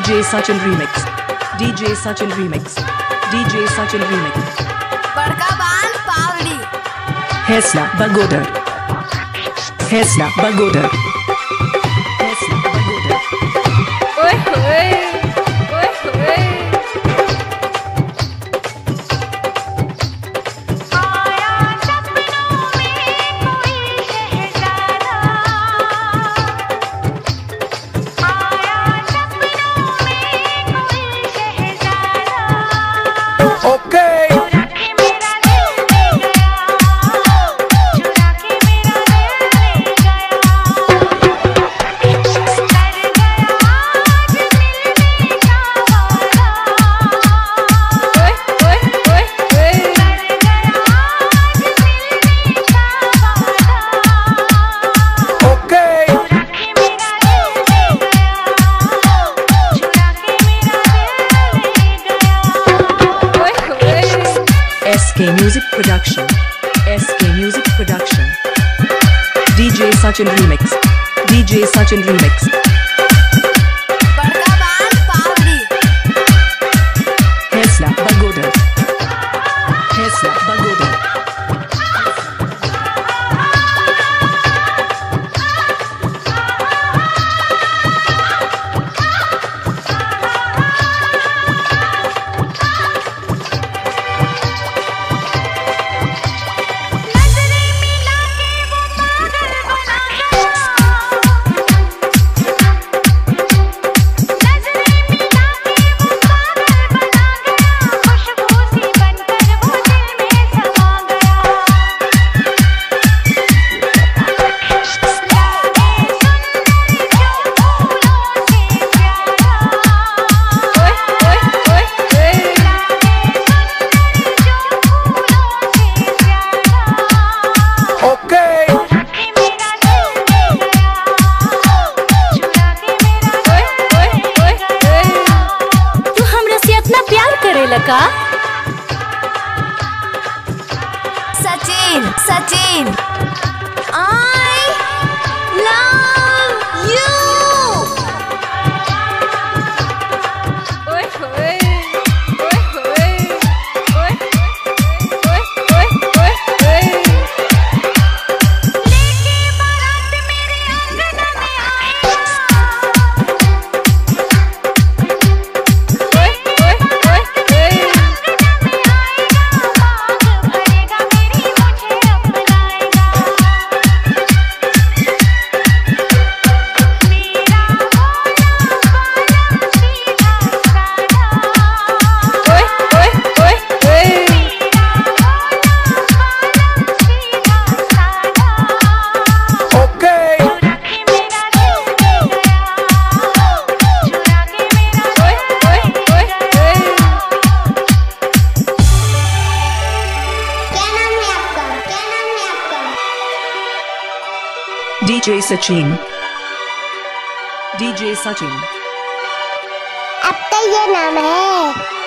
DJ Sachin remix. DJ Sachin remix. DJ Sachin remix. बड़का बाल पावड़ी Hesla Bagoder. Hesla Bagoder. Hesla Bagoder. ओए होए ओए होए आया सपनों में कोई शहजादा आया सपनों में कोई शहजादा Okay. चुरा के मेरा दिल ले गया चुरा के मेरा दिल ले गया कर गया आज मिलने का वादा ओए ओए ओए ओए कर गया आज मिलने का वादा Okay. चुरा के मेरा दिल ले गया चुरा के मेरा दिल ले गया ओए होए SK Music Production. SK Music Production. DJ Sachin remix. DJ Sachin remix. बड़का बाल पावड़ी Hesla Bagoder. Hesla Bagoder. नजरें मिला के वो पागल बना गया नजरें मिला के वो पागल बना गया खुशबू सी बनकर वो दिल में समा गया लागे सुंदर जो फूलों से प्यारा ओए ओए ओए ओए लागे सुंदर जो फूलों से प्यारा Okay. चुरा के मेरा दिल ले गया चुरा के मेरा ओए ओए ओए ओए तू हमरा से इतना प्यार करेला का? Sachin Sachin I love you ओए होए ओए होए ओए ओए ओए ओए ओए लेके बारात मेरे आंगन में आएगा ओए ओए ओए ओए आंगन में आएगा मांग भरेगा मेरी मुझे अपनाएगा मेरा भोला भाला सीधा साधा ओए ओए ओए ओए मेरा भोला भाला सीधा साधा Okay. चुरा के मेरा दिल ले गया चुरा के मेरा ओए ओए ओए ओए क्या नाम है आपका DJ Sachin. DJ Sachin. आपका ये नाम है